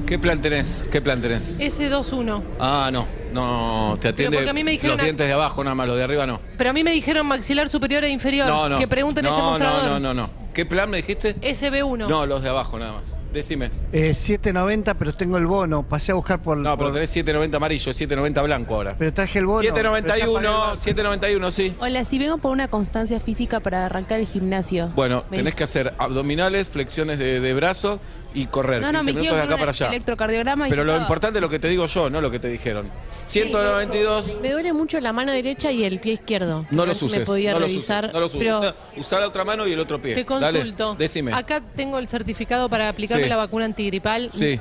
¿Qué plan tenés? ¿Qué plan tenés? S21. Ah, no. No, te atiende porque a mí me dijeron los dientes de abajo nada más, los de arriba no. Pero a mí me dijeron maxilar superior e inferior. No, no. Que pregunten este mostrador. No. ¿Qué plan me dijiste? SB1. No, los de abajo nada más. Decime. 7.90, pero tengo el bono. Pasé a buscar por... No, pero tenés 7.90 amarillo, 7.90 blanco ahora. Pero traje el bono. 7.91, 7.91, sí. Hola, si vengo por una constancia física para arrancar el gimnasio. Bueno, tenés que hacer abdominales, flexiones de brazo y correr. No, 15 me minutos quiero de acá para allá. electrocardiograma y Pero ya lo estaba. importante es lo que te digo yo, no lo que te dijeron. 192. Me duele mucho la mano derecha y el pie izquierdo. No A ver los si uses. me podía no revisar. Los uses. Pero Usá la otra mano y el otro pie. Te consulto. Dale, decime. Acá tengo el certificado para aplicarme Sí. la vacuna antigripal. Sí.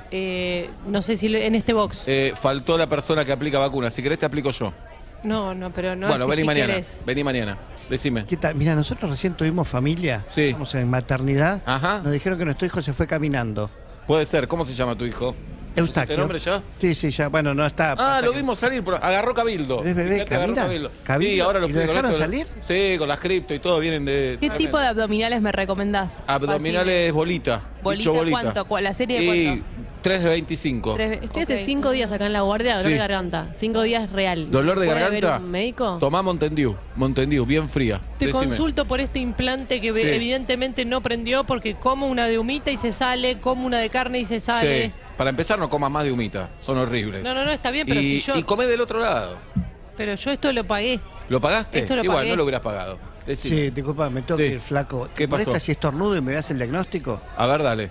No sé si en este box. Faltó la persona que aplica vacunas. Si querés te aplico yo. No, pero no. Bueno, es que vení si mañana. querés. Vení mañana. Decime. ¿Qué tal? Mira, nosotros recién tuvimos familia. Sí. Estamos en maternidad. Ajá. Nos dijeron que nuestro hijo se fue caminando. Puede ser. ¿Cómo se llama tu hijo? Eustaquio. ¿Pusiste nombre ya? Sí, ya. Bueno, no está. Ah, pasa lo que- vimos salir, pero agarró Cabildo. ¿Pero es bebé? Fíjate, agarró ¿Camina? Cabildo. ¿Cabildo? Sí, ahora lo ¿Y lo con dejaron esto- salir? Sí, con las cripto y todo vienen de... ¿Qué tipo de abdominales me recomendás? Abdominales bolita. ¿Bolita Dicho bolita. cuánto? ¿La serie de Y cuánto? 3 de 25. estoy hace 5 días acá en la guardia, dolor Sí. de garganta. 5 días real. ¿Dolor de ¿Puede garganta? haber un médico? Tomá Montendiu, bien fría. Te Decime. consulto por este implante que Sí. evidentemente no prendió porque como una de humita y se sale, como una de carne y se sale. Sí. Para empezar, no comas más de humita. Son horribles. No, está bien, pero y, si yo... y comé del otro lado. Pero yo esto lo pagué. ¿Lo pagaste? Esto lo Igual, pagué. no lo hubieras pagado. Decime. Sí, disculpa, me tengo Sí. que ir, flaco. ¿Qué ¿Te molesta pasó? si estornudo y me das el diagnóstico? A ver, dale.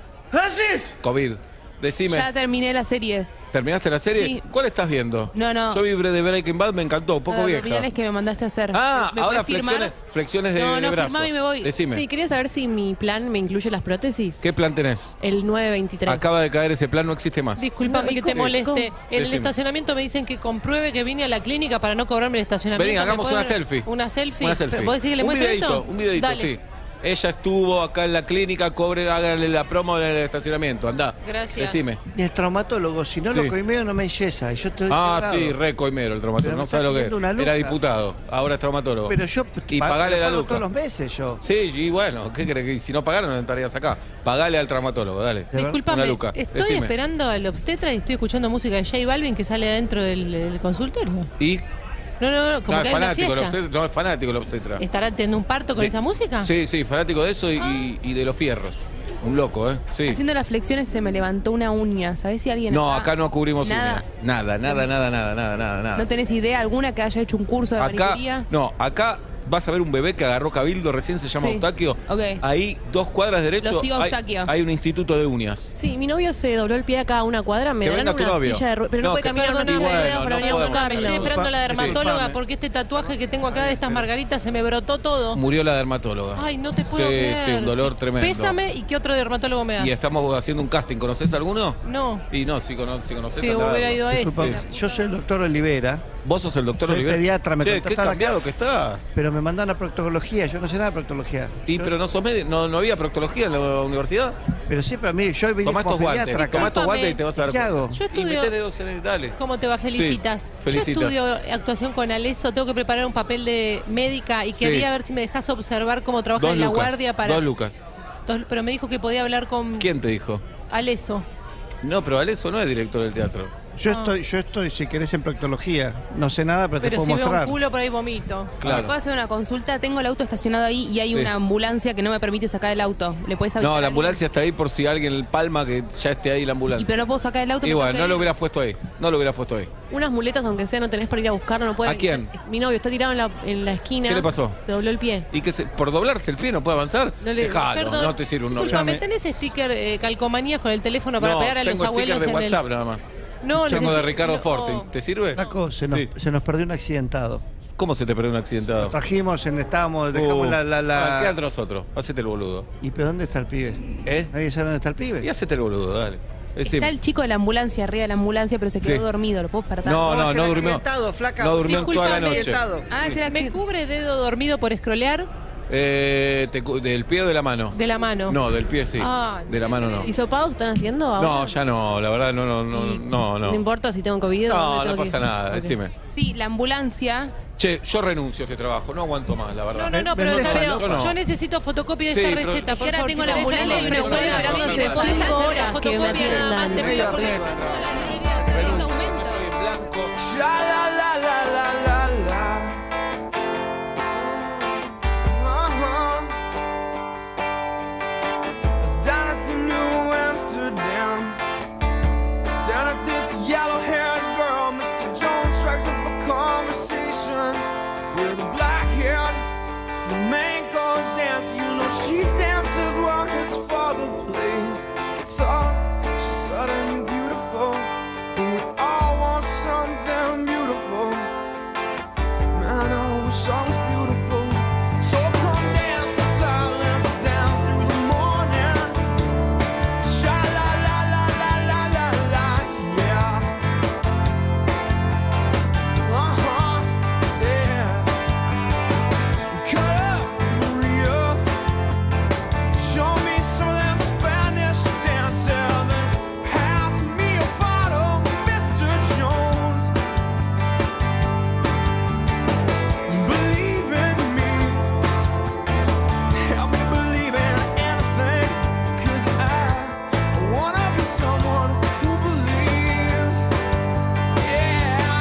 COVID. Decime. Ya terminé la serie. ¿Terminaste la serie? Sí. ¿Cuál estás viendo? No. Yo vi de Breaking Bad, me encantó, un poco Los vieja. abdominales que me mandaste a hacer. Ah, ¿Me ahora podés firmar? flexiones de, No, de no, brazo. firmame y me voy. Decime. Sí, quería saber si mi plan me incluye las prótesis. ¿Qué plan tenés? El 923. Acaba de caer ese plan, no existe más. Disculpame No, ¿y que te cómo? moleste. En el Decime. estacionamiento me dicen que compruebe que vine a la clínica para no cobrarme el estacionamiento. Vení, ¿Me hagamos pueden- una selfie. ¿Una selfie? Una selfie. ¿Podés decir que le un muestre videito, esto? un videito, Dale. sí. Ella estuvo acá en la clínica, háganle la promo del estacionamiento, andá. Gracias. Decime. Y el traumatólogo, si no Sí. lo coimeo no me enyesa. Y yo estoy Ah, quebrado. sí, re coimero el traumatólogo. Pero me No está sabe lo que pidiendo una es. luca. Era diputado, ahora es traumatólogo. Pero yo Y pagale la pago luca. todos los meses yo. Sí, y bueno, ¿qué crees? Que si no pagaron no estarías acá. Pagale al traumatólogo, dale. verdad? Disculpame, Una luca. estoy Decime. esperando al obstetra y estoy escuchando música de J Balvin que sale adentro del consultorio. Y No, como no, que es hay una fanático, fiesta. no es fanático el obstetra. ¿Estará teniendo un parto con De- esa música? Sí, fanático de eso y de los fierros. Un loco, ¿eh? Sí. Haciendo las flexiones se me levantó una uña. ¿Sabés si alguien No, está? acá no cubrimos Nada. uñas. Nada. ¿No tenés idea alguna que haya hecho un curso de Acá, manicuría? no, acá vas a ver un bebé que agarró Cabildo, recién se llama Sí. Eustaquio. Ok. Ahí, 2 cuadras derecho, Lo sigo a hay, Eustaquio. hay un instituto de uñas. Sí, mi novio se dobló el pie acá a una cuadra, me Que darán venga tu una novio. silla de ruedas, pero no, No, puede que caminar con perdona, una silla de bueno, ruedas para no venir a podemos. buscarlo. Estoy esperando a la dermatóloga Disculpame. porque este tatuaje que tengo acá de estas margaritas se me brotó todo. Murió la dermatóloga. Ay, no te puedo Sí, creer. sí, un dolor tremendo. Pésame y qué otro dermatólogo me das. Y estamos haciendo un casting. ¿Conoces alguno? No. Y no, si conoces, Si andá a hubiera verlo. ido a ese. Disculpa, yo soy el doctor Olivera, ¿Vos sos el doctor Soy Oliver? pediatra, me Che, qué contrataron cambiado acá. que estás. pero me mandan a proctología. Yo no sé nada de proctología. Y Yo- pero no sos médico, no había proctología en la universidad. Pero siempre a mí, yo venía Tomá como estos guantes, pediatra acá. tomá estos guantes y te vas a dar ¿Qué hago? Yo Y estudio... metés dedos en el, dale. ¿Cómo te va? Felicitas. Sí, Yo felicitas. estudio actuación con Aleso, tengo que preparar un papel de médica y Sí. quería ver si me dejas observar cómo trabaja 2 en la lucas. guardia para... 2 lucas. Pero me dijo que podía hablar con ¿Quién te dijo? Aleso. No, pero Aleso no es director del teatro. Yo estoy, si querés, en proctología. No sé nada, pero te Pero puedo si veo mostrar. un culo por ahí vomito. ¿Me Claro. puedo hacer una consulta? Tengo el auto estacionado ahí y hay Sí. una ambulancia que no me permite sacar el auto. ¿Le puedes avisar? No, a la alguien? ambulancia está ahí por si alguien palma que ya esté ahí la Y ambulancia. pero no puedo sacar el auto. me Igual, tengo no que lo ir. hubieras puesto ahí. No lo hubieras puesto ahí. Unas muletas, aunque sea, no tenés para ir a buscarlo, no puede. ¿A quién? Mi novio está tirado en la esquina. ¿Qué le pasó? Se dobló el pie. ¿Y que por doblarse el pie no puede avanzar? No le- Dejalo, Perdón. no te sirve un novio. Disculpame, ¿tenés sticker calcomanías con el teléfono para No, pegar a los tengo abuelos sticker de en el- WhatsApp nada más. No, Tengo de necesito- Ricardo no. Forte. ¿Te sirve? Flaco, se Sí. nos perdió un accidentado. ¿Cómo se te perdió un accidentado? Trajimos, dejamos Ah, quédate nosotros. Hacete el boludo. ¿Y pero dónde está el pibe? ¿Eh? ¿Nadie sabe dónde está el Y pibe? hacete el boludo, dale. Está Decime. el chico de la ambulancia, arriba de la ambulancia, pero se quedó Sí. dormido. ¿Lo puedo despertar? No, es el durmió. accidentado, flaca. No durmió en toda la Disculpame. noche. Accidentado. Ah, es el ¿Me accidente. cubre dedo dormido por escrolear? ¿Del pie o de la mano? De la mano. No, del pie sí. Ah, de la mano no. ¿Hisopados están haciendo ahora? No, ya no, la verdad no. No importa si tengo COVID o No, tengo no que- pasa nada, Ok. decime. Sí, la ambulancia Che, yo renuncio a este trabajo, no aguanto más, la verdad. No, pero Vendés también falopa. Yo no. yo necesito fotocopia de Sí, esta pero- receta. Por Yo ahora favor, tengo si la querés ambulancia dejarla, y me pero estoy bueno, hablando también hace me podés 5 hacer la horas que me fotocopia, atiendan. mándeme Media por receta, correo. Renuncio, estoy en blanco. Ya, la. Down at the New Amsterdam, staring at this yellow-haired girl. Mr. Jones strikes up a conversation with a black-haired flamenco dancer. You know she dances while his father plays guitar. She's suddenly beautiful, and we all want something beautiful. Man, I wish I was beautiful. So come dance the silence down through the morning. Sha la la la la la la la, yeah. Yeah. Cut up, Maria. Show me some of them Spanish dances and pass me a bottle, Mr. Jones. Believe in me. Help me believe in anything, 'cause I wanna be someone who believes. Yeah.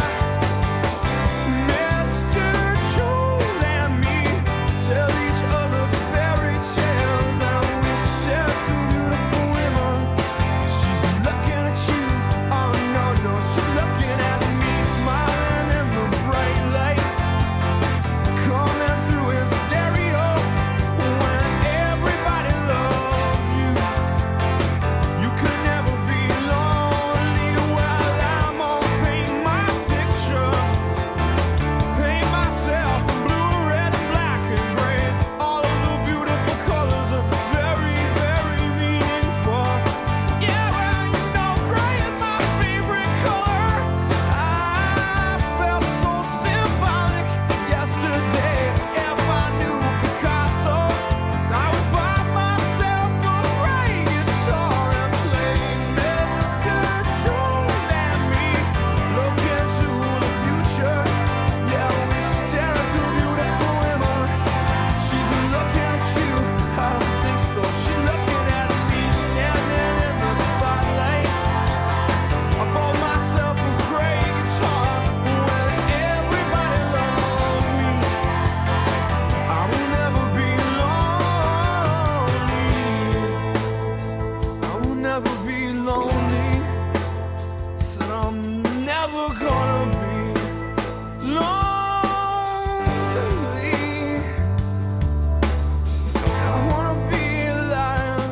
Mr. Jones and me tell each other fairy tales, and we stare at the beautiful women. She's looking at you, oh no, she's looking at me, smiling in the bright lights coming through in stereo. When everybody loves you, you could never be lonely. Well, I'm gonna paint my picture, paint myself in blue, red, and black, and gray. All of the beautiful colors are very, very meaningful. Yeah, well, you know gray is my favorite color. I felt so symbolic yesterday. If I knew Picasso, I would buy myself a gray guitar and play Mr. Jones and me. Look into the future. Yeah, we stare at the beautiful women. She's looking at you. I don't think so. She's looking at me, standing in the spotlight. I bought myself a gray guitar. When everybody loves me, I will never be lonely. I will never be lonely. Said I'm never gonna be lonely. I wanna be a lion.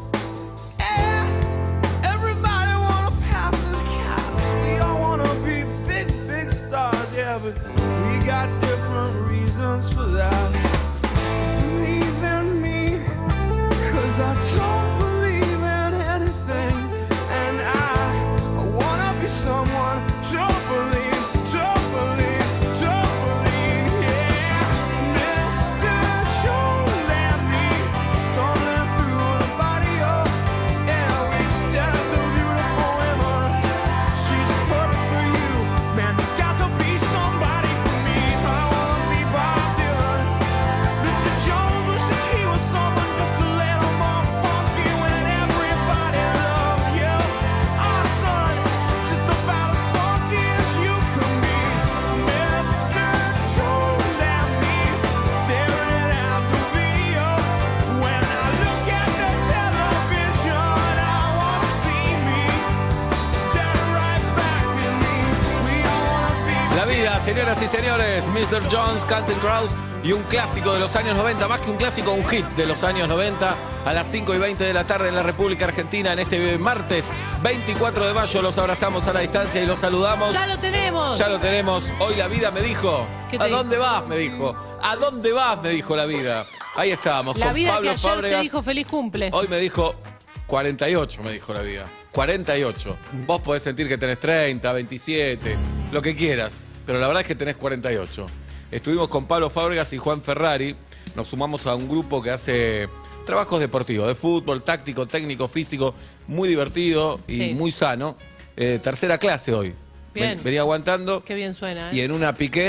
Yeah, everybody wanna pass as cats. We all wanna be big, big stars. Yeah, but we got different reasons for that. Believe in me, 'cause I don't believe in anything. And I wanna be someone. Don't believe, don't believe, don't believe. Yeah, Mr. Jones and me, stumbling through the barrio. Yeah, we stare at the beautiful women. She's perfect for you. Man, there's got to be somebody for me. I wanna be Bob Dylan. Mr. Jones wishes he was someone just to let him off funky when everybody loves you. Our son is just about as funky as you can be. Mr. Jones and me, staring at the video. When I look at the television, I wanna see me staring right back at me. We all wanna be. La vida, señoras y señores, Mr. Jones, Counting Crows y un clásico de los años 90, más que un clásico, un hit de los años 90, a las 5:20 de la tarde en la República Argentina, en este martes 24 de mayo. Los abrazamos a la distancia y los saludamos. ¡Ya lo tenemos! Ya lo tenemos. Hoy la vida me dijo, ¿Qué te ¿a dijo? dónde vas? Me dijo. ¿A dónde vas? Me dijo la vida. Ahí estábamos La con vida que Pablo ayer Fábregas. te dijo feliz cumple. Hoy me dijo 48, me dijo la vida. 48. Vos podés sentir que tenés 30, 27, lo que quieras, pero la verdad es que tenés 48. Estuvimos con Pablo Fábregas y Juan Ferrari. Nos sumamos a un grupo que hace trabajos deportivos, de fútbol, táctico, técnico, físico, muy divertido y Sí. muy sano. Tercera clase hoy. Bien. Venía aguantando Qué bien suena, y en una piqué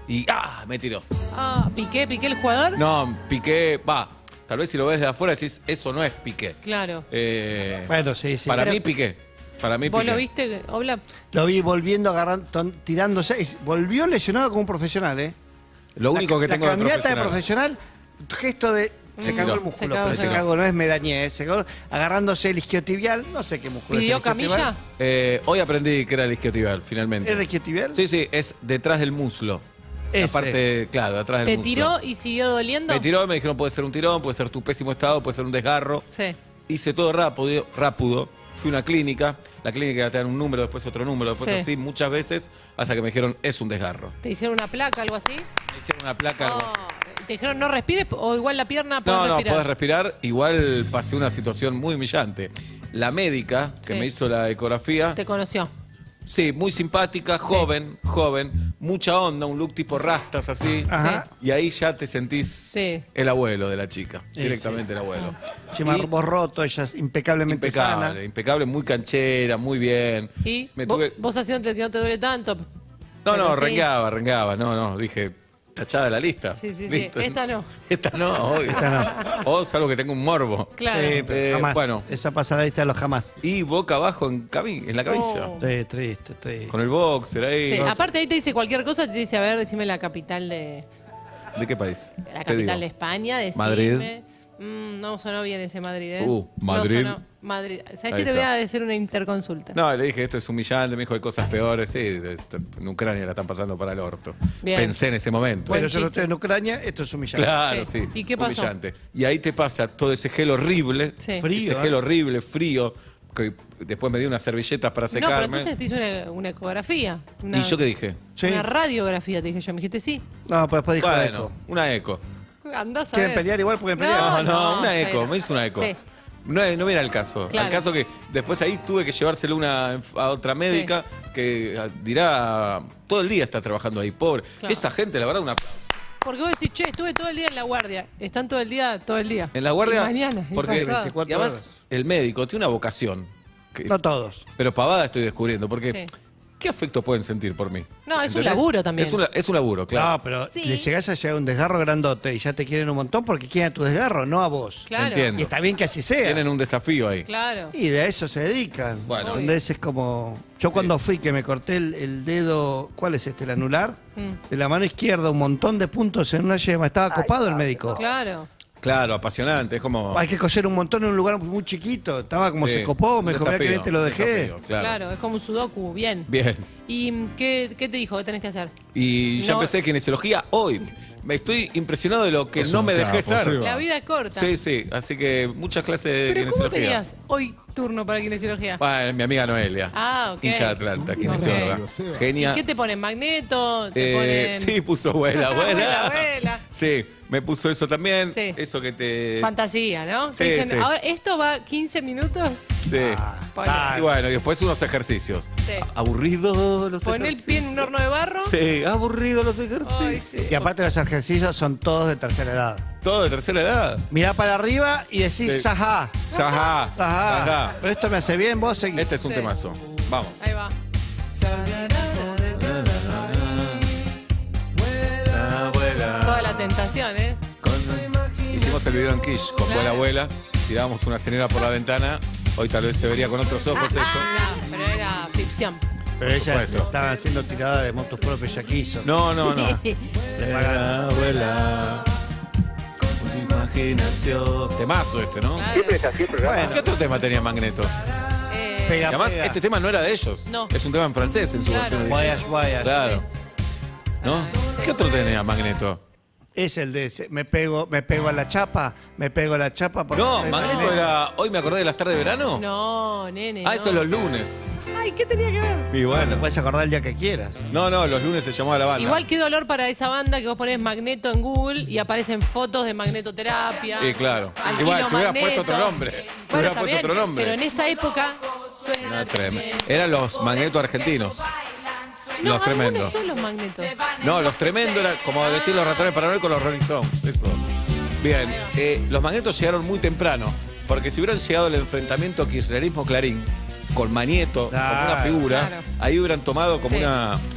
y me tiró. Ah, Piqué el jugador. No, Piqué, tal vez si lo ves de afuera decís, eso no es Piqué. Claro. Bueno, sí, sí. Para Pero- mí Piqué. Para mí ¿Vos Piqué. lo viste, Obla? Lo vi volviendo, agarrando, tirándose. Volvió lesionado como un profesional, ¿eh? Lo único que tengo la de caminata de profesional. profesional, gesto de... Se cagó el Se músculo, cagó, pero se se cagó. cagó, no es medañez, se cagó agarrándose el isquiotibial, no sé qué músculo ¿Pidió es el isquiotibial. camilla? Hoy aprendí que era el isquiotibial, finalmente. ¿Es el isquiotibial? Sí, sí, es detrás del muslo. La Ese. parte, claro, atrás del ¿Te muslo. tiró y siguió doliendo? Me tiró y me dijeron, puede ser un tirón, puede ser tu pésimo estado, puede ser un desgarro. Sí. Hice todo rápido. Fui a una clínica, la clínica te dan un número, después otro número, después Sí. así, muchas veces, hasta que me dijeron, es un desgarro. ¿Te hicieron una placa, algo así? Me hicieron una placa, algo así. ¿Te dijeron no respires o igual la pierna puede No, respirar? podés respirar. Igual pasé una situación muy humillante. La médica que Sí. me hizo la ecografía, Te conoció. sí, muy simpática, joven, mucha onda, un look tipo rastas así. Ajá. Y ahí ya te sentís Sí. el abuelo de la chica, Sí, directamente el abuelo. Encima Y- vos roto, ella es impecablemente sana. impecable, muy canchera, muy bien. ¿Y Me vos, tuve- vos haciéndote que no te duele tanto? No, Pero sí. rengueaba, no, dije, tachada de la lista. Sí. Listo. Esta no. Esta no, obvio. Esta O salvo que tenga un morbo. Claro. Sí, pero jamás. bueno. Esa pasa la lista de los jamás. Y boca abajo en la cabilla. Oh. Sí, triste. Con el boxer ahí. Sí, ¿no? aparte ahí te dice cualquier cosa, te dice, a ver, decime la capital de ¿De qué país? la ¿Qué digo? capital de España, decime. Madrid. No sonó bien ese Madrid, ¿eh? Madrid. No sonó Madrid. ¿Sabes Ahí qué? Te voy está. a decir una interconsulta. No, le dije, esto es humillante, me dijo, hay cosas peores. Sí, en Ucrania la están pasando para el orto. Bien. Pensé en ese momento. Buen Pero yo no chiste. estoy en Ucrania, esto es humillante. Claro, Sí. sí. ¿Y qué pasó? Humillante. Y ahí te pasa todo ese gel horrible. Sí. Frío, Ese gel horrible, frío. Que después me dio unas servilletas para No, pero secarme. entonces te hizo una ecografía. Una, ¿Y yo qué dije? Sí. Una radiografía, te dije yo. Me dijiste sí. No, pero después dijo Bueno, eco. una eco. Andás a ¿Quieren ver. pelear igual? Pueden No, pelear. No, una cero. eco, me hizo una eco. Sí. No viene al caso. Claro. Al caso que después ahí tuve que llevárselo a otra médica que dirá, todo el día está trabajando ahí, pobre. Claro. Esa gente, la verdad, un aplauso. Porque vos decís, che, estuve todo el día en la guardia. Están todo el día. En la guardia, Y mañana. y porque pasado. 24 y además horas. el médico tiene una vocación. No todos. Pero pavada estoy descubriendo, porque Sí. ¿qué afecto pueden sentir por mí? No, es un ¿Entendés? laburo también. Es un laburo, claro. No, pero Sí. le llegás a llegar a un desgarro grandote y ya te quieren un montón porque quieren a tu desgarro, no a vos. Claro. Entiendo. Y está bien que así sea. Tienen un desafío ahí. Claro. Y de eso se dedican. Bueno. Entonces es como... Yo cuando fui que me corté el dedo, ¿cuál es este? El anular. De la mano izquierda, un montón de puntos en una yema. Estaba copado el médico. Claro. Claro, apasionante. Es como. Hay que coser un montón en un lugar muy chiquito. Estaba como Sí, se copó, me un cobré que desafío, bien te lo un dejé. desafío, Claro. claro. es como un sudoku. Bien. Bien. ¿Y qué te dijo? ¿Qué tenés que hacer? Y ya No. empecé kinesiología hoy. Me estoy impresionado de lo que Es no un me dejé capo, estar. sí, La vida es corta. Sí, sí. Así que muchas clases de ¿Pero cómo kinesiología. tenías hoy turno para kinesiología? Bueno, mi amiga Noelia. Ah, ok. Hincha de Atlanta, kinesióloga. Ok. Genia. ¿Y qué te ponen? ¿Magneto? ¿Te ponen...? Sí, puso abuela, Abuela, abuela. abuela. Sí, me puso eso también. Sí. Eso que te. Fantasía, ¿no? Sí, Te dicen, sí. ahora, ¿esto va 15 minutos? Sí. Ponle. Y bueno, y después unos ejercicios. Sí. Aburrido los Pon el ejercicios. pie en un horno de barro. Sí, aburrido los ejercicios. Ay, sí. Y aparte los ejercicios son todos de tercera edad. Todo de tercera edad. Mirá para arriba y decís Sí. sajá, Sajá. sajá. Sajá. Pero esto me hace bien, vos seguís. Este es un Sí. temazo. Vamos. Ahí va. Toda la tentación, ¿eh? Hicimos el video en Kish con Claro. abuela. Tirábamos una señora por la ventana. Hoy tal vez se vería con otros ojos eso. No, pero era ficción. Pero ella supuesto. estaba haciendo tirada de motos propios, ya quiso. No, no, no. Le pagaron. Abuela, con tu imaginación. Temazo este, ¿no? Claro. Bueno, ¿Qué otro tema tenía Magneto? Y pega, además, pega. este tema no era de ellos. No. Es un tema en francés en su Claro. versión original. Voyage, voyage. Claro. ¿No? ¿Qué otro tenía Magneto? Es el de ese. Me pego a la chapa, me pego a la chapa. porque No, soy Magneto era. Hoy me acordé de las tardes de verano. No, nene. Ah, no. eso es los lunes. Ay, ¿qué tenía que ver? Y Te bueno. puedes acordar el día que quieras. No, no, los lunes se llamaba la banda. Igual qué dolor para esa banda que vos ponés Magneto en Google y aparecen fotos de magnetoterapia. Sí, claro. Alquilo Igual, te hubieras Magneto. puesto otro nombre. Te Bueno, hubieras está puesto bien, otro nombre. Pero en esa época suena No, tremendo. Eran los Magneto argentinos. No, los tremendos. algunos son los magnetos. No, los tremendos eran como decir los ratones paranoicos, los Rolling Stones. Eso. Bien, los Magnetos llegaron muy temprano. Porque si hubieran llegado el enfrentamiento kirchnerismo-Clarín, con Magneto, como una Claro, figura, claro. ahí hubieran tomado como Sí.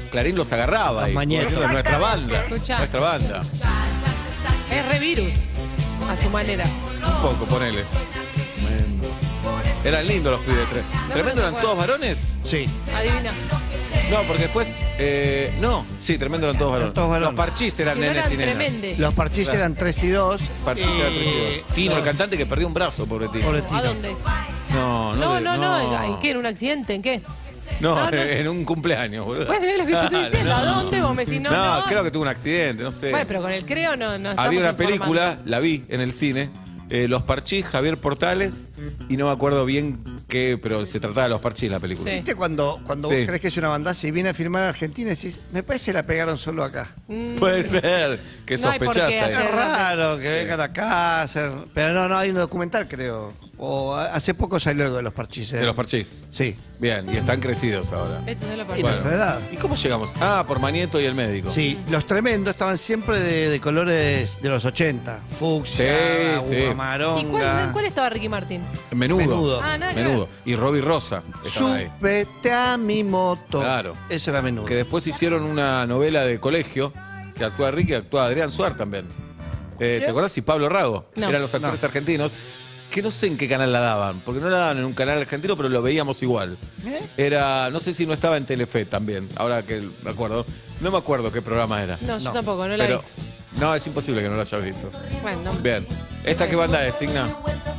Clarín los agarraba. Los y mañetos. por eso nuestra banda. Escuchá. Nuestra banda. Es revirus, a su manera. Un poco, ponele. Tremendo. Eran lindos los pibes. No, ¿Tremendo no eran se todos varones? Sí. Adivina. No, porque después. No, sí, tremendo eran todos varones. todos varones. Los Parchís eran Si no nenes eran y nenas. tremendes. Los Parchís Claro. eran 3 y 2. Parchís eran 3 y 2. Tino, el cantante que perdió un brazo, pobre Tino. Pobre ¿A Tino. dónde? No, No. ¿En qué? ¿En un accidente? ¿En qué? No, No, no. en un cumpleaños, boludo. Bueno, es lo que te estoy diciendo. ¿A dónde? Vos me decís no. No, creo que tuvo un accidente, no sé. Bueno, pero con el creo no estamos Había una informando. película, la vi en el cine, Los Parchís, Javier Portales, y no me acuerdo bien qué, pero se trataba de Los Parchís la película. Sí. ¿Viste cuando Sí. vos crees que es una banda y viene a filmar a Argentina y decís, me parece que la pegaron solo acá? Puede ser, que No hay por sospechás qué ahí. hacer- Es raro que vengan acá a hacer... Pero no, hay un documental, creo. O hace poco salió algo de los Parchís. De Los Parchís. Sí. Bien, y están crecidos ahora. Esto es lo Y partido. nuestra edad. ¿Y cómo llegamos? Ah, por Manieto y el médico. Sí, los tremendos estaban siempre de colores de los 80. Fucsia, Sí, sí. ¿Y cuál estaba Ricky Martin? Menudo. Menudo. Ah, nada que Menudo. Y Robbie Rosa. estaban ahí. Súbete a mi moto. Claro. Eso era Menudo. Que después hicieron una novela de colegio que actúa Ricky y actúa Adrián Suar también. ¿Te acordás? Y Pablo Rago. No. Eran los actores argentinos. Que no sé en qué canal la daban, porque no la daban en un canal argentino, pero lo veíamos igual. Era, no sé si no estaba en Telefe también, ahora que me acuerdo. No me acuerdo qué programa era. No, yo tampoco, no la Pero, vi. no, es imposible que no lo hayas visto. Bueno, no, Bien. ¿Esta qué banda es, Signa?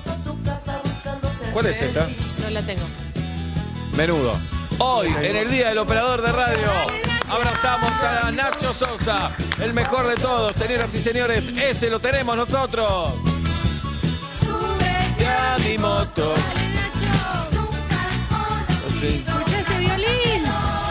¿Cuál es esta? no la tengo. Menudo. Hoy, en el Día del Operador de Radio, abrazamos a Nacho Sosa, el mejor de todos, señoras y señores. Ese lo tenemos nosotros. Súbete a mi moto. Sí. Escucha ese violín.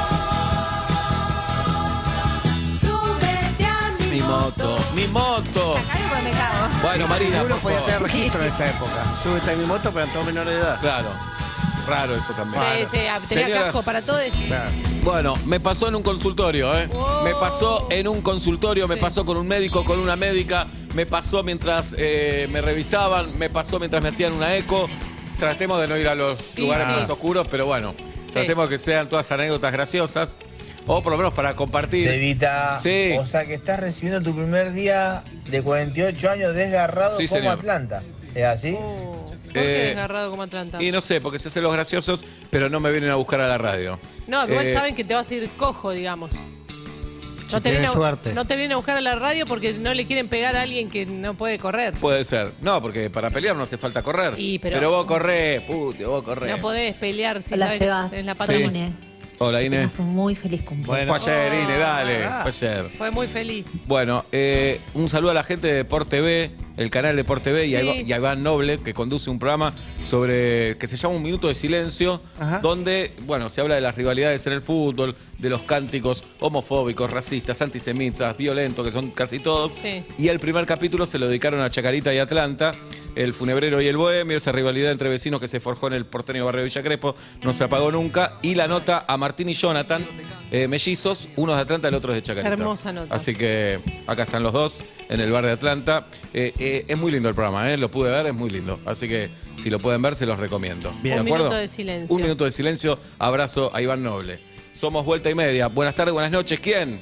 Mi moto, mi moto. Me cago. Bueno, Marina, Uno por podía favor. tener registro en esta época. Súbete a mi moto, pero en todo menor de edad. Claro. Raro eso también. Sí, tenía Señoras, casco para todos. Claro. Bueno, me pasó en un consultorio, ¿eh? Oh. Me pasó en un consultorio, me Sí. pasó con un médico, con una médica, me pasó mientras me revisaban, me pasó mientras me hacían una eco. Tratemos de no ir a los Y lugares sí. más oscuros, pero bueno, tratemos de que sean todas anécdotas graciosas, o por lo menos para compartir. Evita, Sí. o sea que estás recibiendo tu primer día de 48 años desgarrado Sí, como señor. Atlanta. ¿Es así? ¿Por qué Eh, desgarrado como Atlanta? Y no sé, porque se hacen los graciosos, pero no me vienen a buscar a la radio. No, igual Eh, saben que te vas a ir cojo, digamos. No te, tenés vienen a, suerte. no te vienen a buscar a la radio porque no le quieren pegar a alguien que no puede correr. Puede ser. No, porque para pelear no hace falta correr. Pero- vos corrés, puto, vos corrés. No podés pelear si Hola, sabes Seba. que tenés la pata. Sí. Ine. Hola, Inés. Tengas un muy feliz cumpleaños. Bueno. Fue ayer, Inés, dale. Ah. Fue ayer. Fue muy feliz. Bueno, un saludo a la gente de Deport TV, el canal de Deport TV, y a Sí. y a Iván Noble, que conduce un programa sobre que se llama Un Minuto de Silencio, Ajá. donde, bueno, se habla de las rivalidades en el fútbol, de los cánticos homofóbicos, racistas, antisemitas, violentos, que son casi todos. Sí. Y el primer capítulo se lo dedicaron a Chacarita y Atlanta, el funebrero y el bohemio, esa rivalidad entre vecinos que se forjó en el porteño barrio Villa Crespo, no se apagó nunca. Y la nota a Martín y Jonathan, mellizos, uno de Atlanta, el otro es de Chacarita. Hermosa nota. Así que acá están los dos, en el bar de Atlanta. Es muy lindo el programa, lo pude ver, es muy lindo. Así que si lo pueden ver, se los recomiendo. Bien. ¿De Un acuerdo? minuto de silencio. Un minuto de silencio. Abrazo a Iván Noble. Somos Vuelta y Media. Buenas tardes, buenas noches. ¿Quién?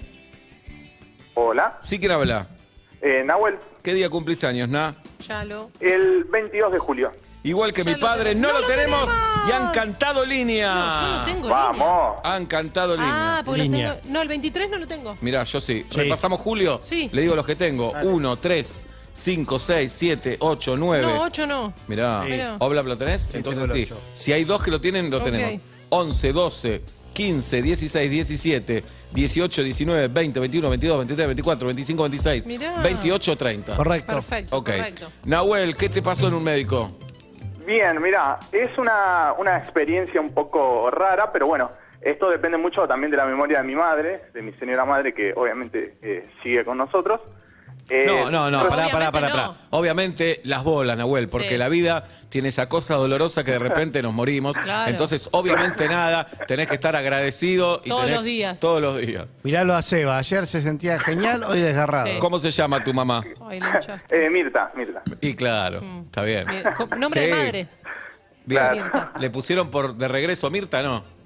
Hola, Sí, ¿quién habla? Nahuel, ¿Qué día cumplís años, Na? Ya lo. el 22 de julio. Igual que Ya mi lo padre, tenemos. no ¡No lo lo tenemos tenemos! y han cantado línea. No, yo no tengo línea. Vamos. Han cantado Ah, línea. porque Línea. los tengo. No, el 23 no lo tengo. Mirá, yo sí. Sí. ¿Repasamos Julio? Sí. Le digo los que tengo. 1, 3, 5, 6, 7, 8, 9. No, 8 no. Mirá. Sí. ¿Obla lo tenés? Sí, Entonces tengo el sí. ocho. Si hay dos que lo tienen, lo Ok. tenemos. 11, 12, 15, 16, 17, 18, 19, 20, 21, 22, 23, 24, 25, 26, Mirá. 28, 30. Correcto. Perfecto, Ok. correcto. Nahuel, ¿qué te pasó en un médico? Bien, mira, es una experiencia un poco rara, pero bueno, esto depende mucho también de la memoria de mi madre, de mi señora madre, que obviamente sigue con nosotros. No, entonces- pará. Obviamente las bolas, Nahuel, porque Sí. la vida tiene esa cosa dolorosa que de repente nos morimos. Claro. Entonces, obviamente nada, tenés que estar agradecido. Y Todos tenés- los días. Todos los días. Miralo a Seba. Ayer se sentía genial, hoy desgarrado. Sí. ¿Cómo se llama tu mamá? Ay, le hinchaste. Mirta. Y claro, está bien. Bien. Nombre Sí. de madre. Bien. Mirta. ¿Le pusieron por de regreso Mirta, no?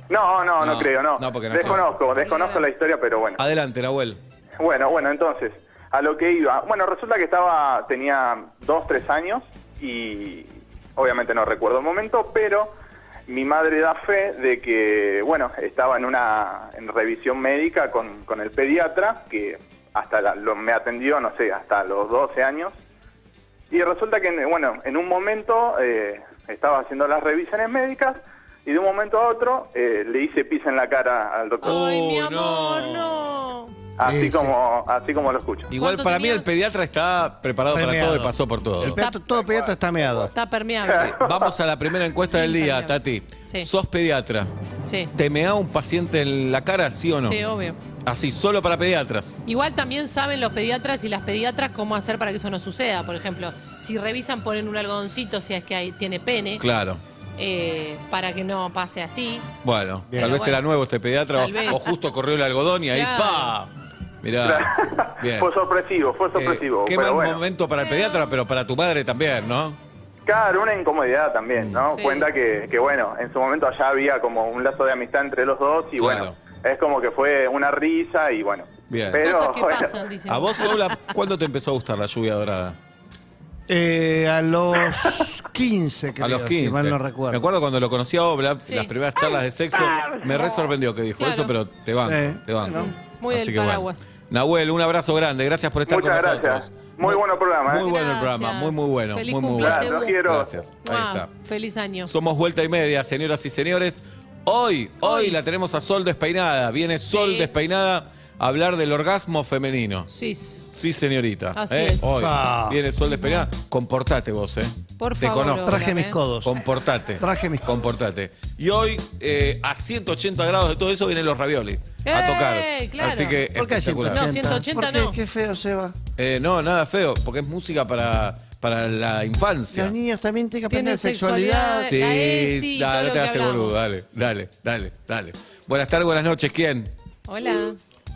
No creo, no. No, porque nació. Desconozco la historia, pero bueno. Adelante, Nahuel. Bueno, entonces, a lo que iba. Bueno, resulta que tenía 2, 3 años y obviamente no recuerdo el momento, pero mi madre da fe de que, bueno, estaba en revisión médica con el pediatra, que hasta me atendió, no sé, hasta los 12 años. Y resulta que, bueno, en un momento estaba haciendo las revisiones médicas y de un momento a otro le hice pis en la cara al doctor. Ay, mi Uy, amor, no. no. Así como lo escucho. Igual ¿Cuánto para mí tenía? el pediatra está preparado para Permeado. todo y pasó por todo. Todo pediatra está meado. Está permeable. Vamos a la primera encuesta del día, Impermeable. Tati. Sí. ¿Sos pediatra? Sí. ¿Te mea un paciente en la cara, sí o no? Sí, obvio. Así, solo para pediatras. Igual también saben los pediatras y las pediatras cómo hacer para que eso no suceda. Por ejemplo, si revisan, ponen un algodoncito si es que tiene pene, Claro. para que no pase así. Bueno, Bien. tal vez Pero era bueno, nuevo este pediatra tal vez. o justo corrió el algodón y ahí Claro. ¡pa! Mirá. Bien. Fue sorpresivo. Qué pero mal bueno. momento para el pediatra, pero para tu madre también, ¿no? Claro, una incomodidad también, ¿no? Sí. Cuenta que, bueno, en su momento allá había como un lazo de amistad entre los dos y Claro. bueno, es como que fue una risa y bueno. Bien. Pero, Cosas que bueno, pasan, dicen. ¿A vos, Sola, cuándo te empezó a gustar la lluvia dorada? A los 15, creo, A los 15. si mal no recuerdo. Me acuerdo cuando lo conocí a Obla, Sí. las primeras charlas de sexo, me re sorprendió que dijo Claro. eso, pero te banco, te banco. bueno. Muy Así del que bueno. paraguas. Nahuel, un abrazo grande, gracias por estar Muchas con gracias. nosotros. Muy bueno programa, ¿eh? Muy bueno el Gracias. programa, muy bueno. Feliz muy cumple, bueno. Sebu. Los quiero. Gracias, ahí Mua, está. Feliz año. Somos vuelta y media, señoras y señores. Hoy la tenemos a Sol Despeinada. Viene Sol Sí. Despeinada a hablar del orgasmo femenino. Sis. Sí, señorita. Así es. Hoy Ah. viene Sol Despeinada. Comportate vos, Por Te favor. conozco. Traje Obla, mis codos. Comportate. Traje mis codos. Comportate. Y hoy, a 180 grados de todo eso, vienen los ravioli a tocar. Claro. Así que ¿Por qué espectacular. No, 180 ¿Por qué? no. Qué feo se va. No, nada feo, porque es música para la infancia. Los niños también tienen que Tienen aprender sexualidad. sexualidad. Sí, La ESI, todo dale, lo no te que hagas el hablamos. boludo, dale. Buenas tardes, buenas noches, ¿quién? Hola.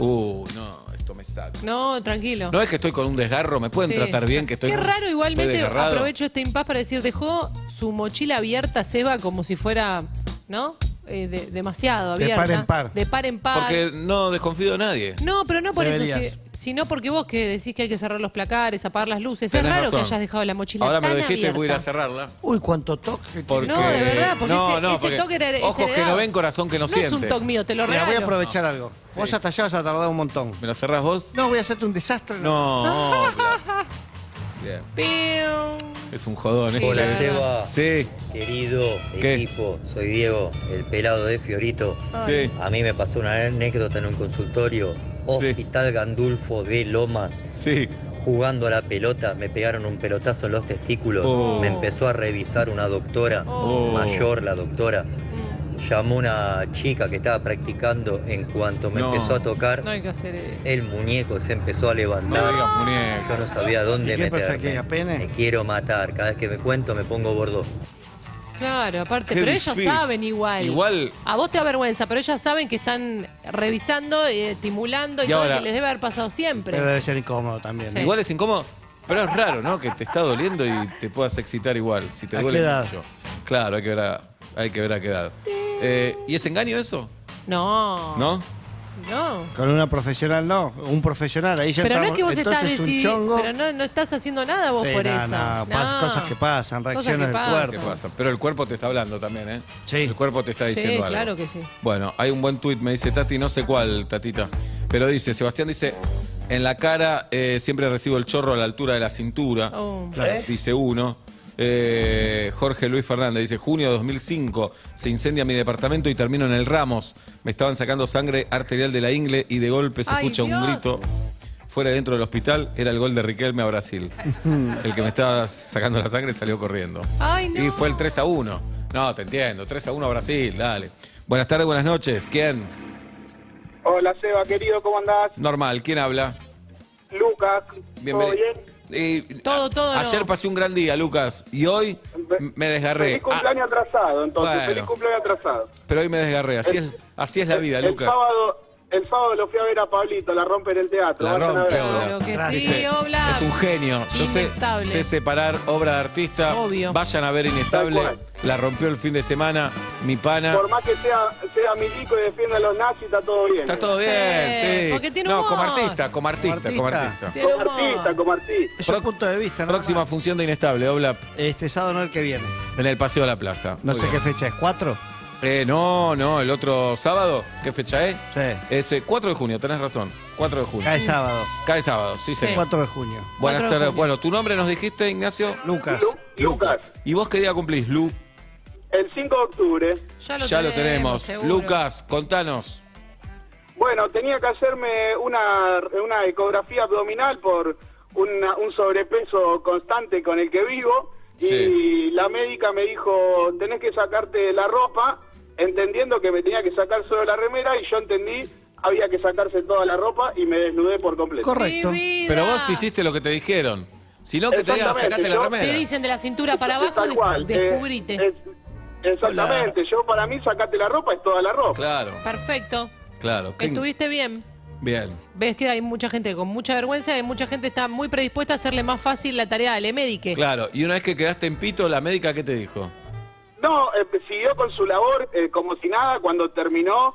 No, esto me saca. No, tranquilo. No es que estoy con un desgarro, ¿me pueden Sí. tratar bien? Que estoy Qué raro, estoy igualmente, desgarrado? aprovecho este impas para decir, dejó su mochila abierta, Seba, como si fuera, ¿no? Demasiado De abierta. par en par. De par en par. Porque no desconfío de nadie. No, pero no por Deberías. eso, sino porque vos que decís que hay que cerrar los placares, apagar las luces. Tenés es raro razón. que hayas dejado la mochila Ahora me tan lo dijiste y abierta. voy a ir a cerrarla. Uy, cuánto toque tiene. Porque... No, de verdad, porque ese porque toque era ojos que heredado. no ven, corazón que no, No siente. es un toque mío, te lo Mira, regalo. voy a aprovechar algo. Vos hasta allá vas a tardar un montón. ¿Me la cerrás vos? No, voy a hacerte un desastre. No, Obla. Bien. Pium. Es un jodón, ¿eh? Hola, Sí. Seba. Sí, Querido ¿Qué? equipo, soy Diego, el pelado de Fiorito. sí, A mí me pasó una anécdota en un consultorio. Hospital Gandulfo de Lomas. sí. Jugando a la pelota, me pegaron un pelotazo en los testículos. Oh. Me empezó a revisar una doctora, Oh. mayor la doctora. Llamó una chica que estaba practicando. En cuanto me No. empezó a tocar, No hay que hacer eso. el muñeco se empezó a No levantar. digas muñeco. Yo no sabía dónde ¿Y qué pasa, meterme. que pene? Me quiero matar. Cada vez que me cuento me pongo gordo. Claro, aparte, Qué pero ellos difícil. saben igual. Igual- A vos te da vergüenza, pero ellas saben que están revisando, estimulando y, Y todo, ahora- que les debe haber pasado siempre. Pero debe ser incómodo también. Sí. Igual es incómodo, pero es raro, ¿no? Que te está doliendo y te puedas excitar igual. Si te ¿A duele qué edad? mucho. Claro, hay que ver a qué edad. ¿Y es engaño eso? No. ¿No? No. Con una profesional no, un profesional, ahí ya Pero no estamos. es que vos estás Entonces un decidiendo. chongo. Pero no estás haciendo nada vos Sí, por no, eso. no, cosas que pasan, Cosas reacciones que del pasan. cuerpo. ¿Qué pasa? Pero el cuerpo te está hablando también, ¿eh? Sí. El cuerpo te está Sí, diciendo algo. claro que sí. Bueno, hay un buen tuit, me dice Tati, no sé cuál, Tatita. Pero dice, Sebastián dice, en la cara siempre recibo el chorro a la altura de la cintura. Oh. Dice uno. Jorge Luis Fernández dice, junio de 2005 se incendia mi departamento y termino en el Ramos. Me estaban sacando sangre arterial de la ingle y de golpe se Ay, escucha un Dios. grito fuera y dentro del hospital. Era el gol de Riquelme a Brasil. El que me estaba sacando la sangre salió corriendo. Ay, no. Y fue el 3-1. No, te entiendo, 3-1 a Brasil, dale. Buenas tardes, buenas noches. ¿Quién? Hola Seba, querido, ¿cómo andás? Normal, ¿quién habla? Lucas, Bienvenido. ¿todo bien? Todo Ayer no. pasé un gran día, Lucas, y hoy me desgarré. Feliz cumpleaños atrasado, entonces, bueno. feliz cumpleaños atrasado. Pero hoy me desgarré, así es la vida, El Lucas. El sábado lo fui a ver a Pablito, la rompe en el teatro. La Vayan a rompe, verlo. Claro que Gracias. sí, Oblap. Es un genio. Yo Inestable. sé separar obra de artista. Obvio. Vayan a ver Inestable. Tal cual. La rompió el fin de semana. Mi pana. Por más que sea milico y defienda a los nazis, está todo bien. Está todo Sí, bien, sí. porque tiene No, humor. como artista. Como artista. Tiene Como humor. artista, como artista. Es un punto de vista, ¿no? Próxima función de Inestable, Oblap, Este sábado no el que viene. en el Paseo de la Plaza. No Muy sé bien. qué fecha es, ¿4? No, el otro sábado. ¿Qué fecha es? Sí. Es 4 de junio, tenés razón. 4 de junio. Cae sábado. Cae sábado, sí, señor. 4 de junio. Buenas 4 de tardes. junio. Bueno, ¿tu nombre nos dijiste, Ignacio? Lucas. Lucas, ¿Y vos qué día cumplís, Lu? el 5 de octubre. Ya lo tenemos. seguro. Lucas, contanos. Bueno, tenía que hacerme una ecografía abdominal por un sobrepeso constante con el que vivo. Sí. Y la médica me dijo, tenés que sacarte la ropa, entendiendo que me tenía que sacar solo la remera, y yo entendí, había que sacarse toda la ropa y me desnudé por completo. Correcto. Mi vida. Pero vos hiciste lo que te dijeron. Si no, que te digan, Exactamente, sacate la yo- remera. Te dicen de la cintura para abajo, Tal cual. descubrite. Exactamente, yo para mí sacate la ropa es toda la ropa. Claro, Perfecto. claro. ¿Qué- Estuviste bien. Bien. Ves que hay mucha gente con mucha vergüenza y mucha gente está muy predispuesta a hacerle más fácil la tarea de médico. Claro. Y una vez que quedaste en pito, la médica, ¿qué te dijo? No, siguió con su labor como si nada. Cuando terminó,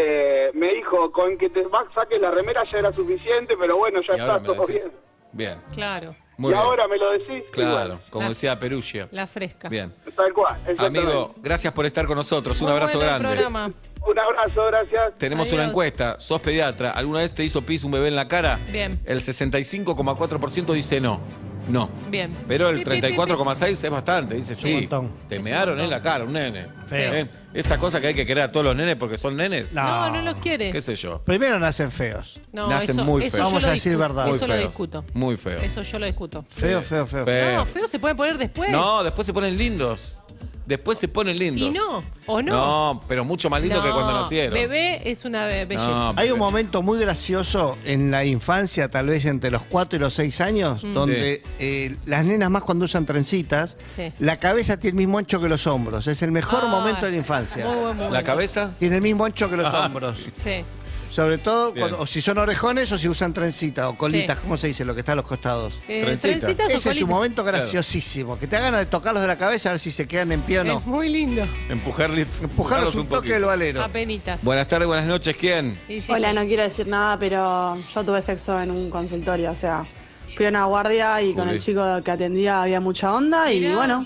me dijo, con que te saques la remera ya era suficiente, pero bueno, ya Y ahora está me lo todo decís. bien. Bien. Claro. Muy Y bien. ahora me lo decís. y Claro, bueno, como La- decía Perugia. La fresca. Bien. tal cual, exactamente. Amigo, gracias por estar con nosotros. Un Muy abrazo bueno el grande. programa. Un abrazo, gracias. Tenemos Adiós. una encuesta. ¿Sos pediatra? ¿Alguna vez te hizo pis un bebé en la cara? Bien. El 65,4% dice no. No. Bien. Pero el Pi, pi, pi, pi. 34,6% es bastante. Dice un sí. montón. Te Es un mearon montón. en la cara, un nene. Feo. Esa cosa que hay que querer a todos los nenes porque son nenes. No los quiere. ¿Qué sé yo? Primero nacen feos. No, Nacen eso, muy eso feos. yo Vamos lo a decir discuto. verdad. Muy Eso lo feos. discuto. Muy feo. Eso yo lo discuto. Feo. Feo. No, feo se puede poner después. No, después se ponen lindos. Después se ponen lindos. Y no, o no. No, pero mucho más lindo que cuando nacieron. Bebé es una belleza. No, Hay un momento muy gracioso en la infancia, tal vez entre los 4 y los 6 años, donde las nenas más cuando usan trencitas, Sí. la cabeza tiene el mismo ancho que los hombros. Es el mejor Ah, momento de la infancia. Muy buen momento. ¿La cabeza? Tiene el mismo ancho que los Ah, hombros. Sí. Sobre todo, Bien. o si son orejones o si usan trencita o colitas, Sí. ¿cómo se dice? Lo que está a los costados. Trencita. Trencitas o Ese es un colitas. momento graciosísimo. Que te hagan de tocarlos de la cabeza a ver si se quedan en pie o no. Es muy lindo. Empujarlos un toque poquito. del valero. Apenitas. Buenas tardes, buenas noches. ¿Quién? Y sí. Hola, no quiero decir nada, pero yo tuve sexo en un consultorio, o sea, fui a una guardia y con Juli. el chico que atendía había mucha onda Mirá. y bueno,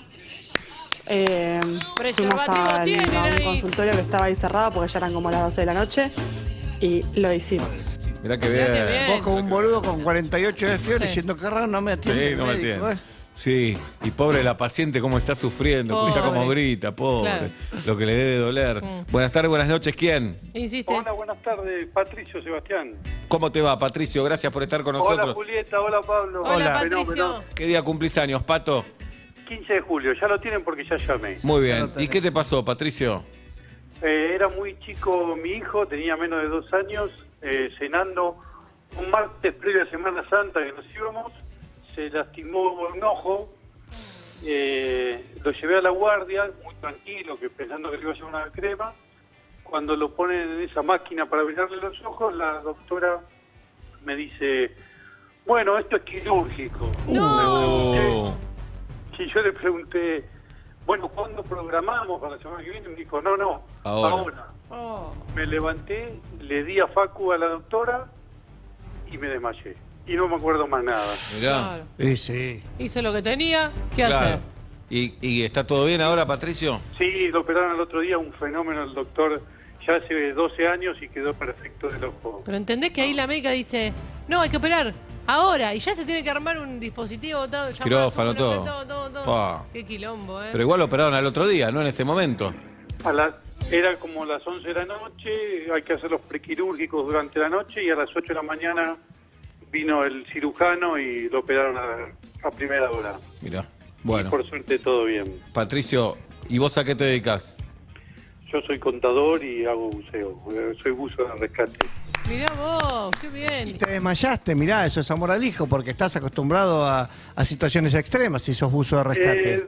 fuimos Preservativo tienen a un ahí. consultorio que estaba ahí cerrado porque ya eran como las 12 de la noche y lo hicimos. Mirá que Mirá bien. qué bien. Vos como un boludo con 48 de fiebre Sí. diciendo que raro no me atiende Sí, el no me médico, entiende. Sí, y pobre la paciente cómo está sufriendo, escucha Pobre. cómo grita, pobre, Claro. lo que le debe doler. Buenas tardes, buenas noches, ¿quién? Insiste. Hola, buenas tardes, Patricio Sebastián. ¿Cómo te va, Patricio? Gracias por estar con nosotros. Hola, Julieta, hola, Pablo. Hola, Fenómeno. Patricio. ¿Qué día cumplís años, Pato? 15 de julio, ya lo tienen porque ya llamé. Muy Ya bien. lo tenés. ¿Y qué te pasó, Patricio? Era muy chico mi hijo, tenía menos de 2 años, cenando un martes previo a Semana Santa que nos íbamos, se lastimó un ojo, lo llevé a la guardia, muy tranquilo, que pensando que le iba a llevar una crema. Cuando lo ponen en esa máquina para mirarle los ojos, la doctora me dice, bueno, esto es quirúrgico. No. Y yo le pregunté, bueno, ¿cuándo programamos para la semana que viene? Me dijo, no, Ahora. Oh. Me levanté, le di a Facu a la doctora y me desmayé. Y no me acuerdo más nada. Mirá. Sí, sí. Hizo lo que tenía. ¿Qué Claro. hacer? ¿Y está todo bien ahora, Patricio? Sí, lo operaron el otro día, un fenómeno, el doctor ya hace 12 años y quedó perfecto del ojo. Pero entendés que ahí la médica dice, no, hay que operar ahora. Y ya se tiene que armar un dispositivo, todo, llamás, Quirófano, uno, todo. Pa. Qué quilombo, Pero igual lo operaron al otro día, no en ese momento. Era como las 11 de la noche, hay que hacer los prequirúrgicos durante la noche y a las 8 de la mañana vino el cirujano y lo operaron a primera hora. Mirá. Y Bueno, por suerte todo bien. Patricio, ¿y vos a qué te dedicas? Yo soy contador y hago buceo, soy buzo de rescate. Mirá vos, qué bien. Te desmayaste, mirá, eso es amor al hijo, porque estás acostumbrado a situaciones extremas si sos buzo de rescate.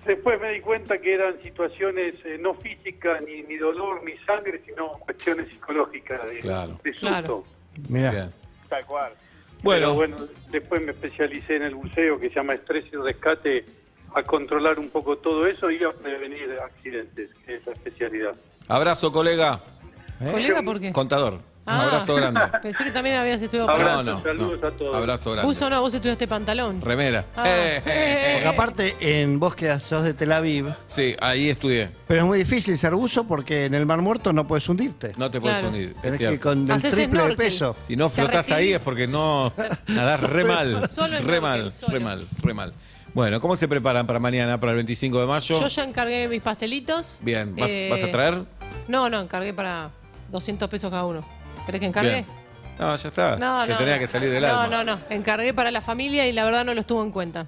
Después me di cuenta que eran situaciones no físicas, ni dolor, ni sangre, sino cuestiones psicológicas de susto. Claro. Mirá. Tal cual. Bueno. Pero bueno, después me especialicé en el buceo, que se llama Estrés y Rescate, a controlar un poco todo eso y a prevenir accidentes, que es la especialidad. Abrazo, colega. ¿Colega por qué? Contador. Ah. Abrazo grande. Pensé que también habías estudiado Saludos a todos. Abrazo grande. Buzo no, vos estudiaste pantalón. Remera. Porque aparte, en vos que sos de Tel Aviv. Sí, ahí estudié. Pero es muy difícil ser buzo porque en el Mar Muerto no puedes hundirte. No te puedes hundir. Tenés es que cierto. con el Haces triple de snorkel. peso. Si no Te flotás ahí recibís. es porque no nadás re mal. Solo en Re snorkel, mal, solo. re mal, re mal. Bueno, ¿cómo se preparan para mañana, para el 25 de mayo? Yo ya encargué mis pastelitos. Bien, ¿vas a traer? No, encargué para 200 pesos cada uno. ¿Querés que encargue? Bien. No, ya está. No, Te tenía que salir del alma. No. Encargué para la familia y la verdad no los tuvo en cuenta.